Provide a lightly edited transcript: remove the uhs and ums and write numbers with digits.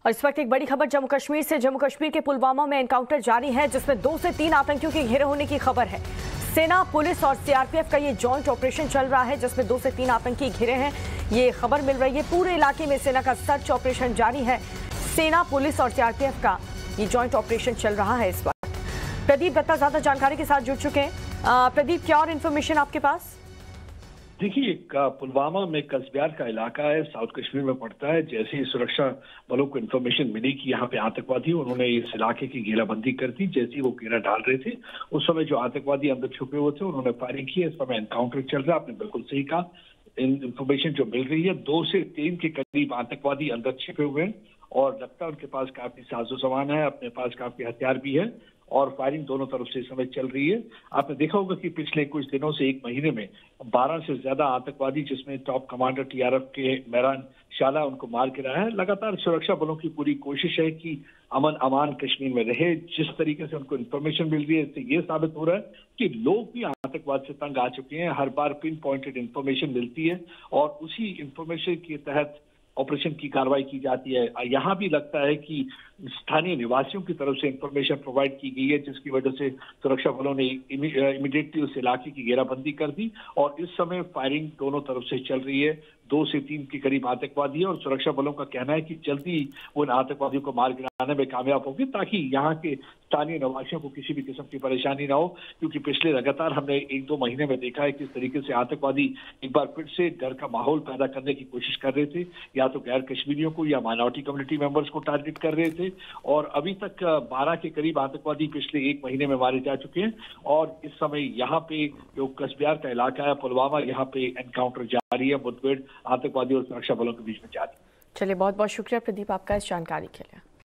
और इस वक्त एक बड़ी खबर जम्मू कश्मीर से। जम्मू कश्मीर के पुलवामा में एनकाउंटर जारी है, जिसमें 2 से 3 आतंकियों के घेरे होने की खबर है। सेना, पुलिस और सीआरपीएफ का ये जॉइंट ऑपरेशन चल रहा है, जिसमें 2 से 3 आतंकी घिरे हैं। ये खबर मिल रही है। पूरे इलाके में सेना का सर्च ऑपरेशन जारी है। सेना, पुलिस और सीआरपीएफ का ये जॉइंट ऑपरेशन चल रहा है इस वक्त। प्रदीप दत्ता ज्यादा जानकारी के साथ जुड़ चुके हैं। प्रदीप, क्या और इन्फॉर्मेशन आपके पास? देखिए, पुलवामा में कस्बियार का इलाका है, साउथ कश्मीर में पड़ता है। जैसे ही सुरक्षा बलों को इन्फॉर्मेशन मिली कि यहाँ पे आतंकवादी, उन्होंने इस इलाके की घेराबंदी कर दी। जैसे ही वो घेरा डाल रहे थे, उस समय जो आतंकवादी अंदर छुपे हुए थे, उन्होंने फायरिंग की। इस समय एनकाउंटर चल रहा है। आपने बिल्कुल सही कहा। इन्फॉर्मेशन जो मिल रही है, 2 से 3 के करीब आतंकवादी अंदर छिपे हुए हैं और लगता है उनके पास काफी साजो सामान है, अपने पास काफी हथियार भी है और फायरिंग दोनों तरफ से इस समय चल रही है। आपने देखा होगा कि पिछले कुछ दिनों से, 1 महीने में 12 से ज्यादा आतंकवादी, जिसमें टॉप कमांडर टीआरएफ के मेहरान शाला, उनको मार गिराया है। लगातार सुरक्षा बलों की पूरी कोशिश है कि अमन अमान कश्मीर में रहे। जिस तरीके से उनको इन्फॉर्मेशन मिल रही है, इससे ये साबित हो रहा है कि लोग भी आतंकवाद से तंग आ चुके हैं। हर बार पिन पॉइंटेड इन्फॉर्मेशन मिलती है और उसी इन्फॉर्मेशन के तहत ऑपरेशन की कार्रवाई की जाती है। यहाँ भी लगता है कि स्थानीय निवासियों की तरफ से इंफॉर्मेशन प्रोवाइड की गई है, जिसकी वजह से सुरक्षा बलों ने इमीडिएटली उस इलाके की घेराबंदी कर दी और इस समय फायरिंग दोनों तरफ से चल रही है। 2 से 3 के करीब आतंकवादी है और सुरक्षा बलों का कहना है कि जल्दी उन आतंकवादियों को मार गिराने में कामयाब होगी, ताकि यहाँ के स्थानीय निवासियों को किसी भी किस्म की परेशानी ना हो। क्योंकि पिछले लगातार हमने 1-2 महीने में देखा है किस तरीके से आतंकवादी एक बार फिर से डर का माहौल पैदा करने की कोशिश कर रहे थे, या तो गैर कश्मीरियों को या माइनॉरिटी कम्युनिटी मेंबर्स को टारगेट कर रहे थे। और अभी तक 12 के करीब आतंकवादी पिछले 1 महीने में मारे जा चुके हैं और इस समय यहाँ पे जो कस्बियार का इलाका है, पुलवामा, यहाँ पे एनकाउंटर जारी है। मुठभेड़ आतंकवादी और सुरक्षा बलों के बीच में जारी है। चलिए, बहुत बहुत शुक्रिया प्रदीप आपका इस जानकारी के लिए।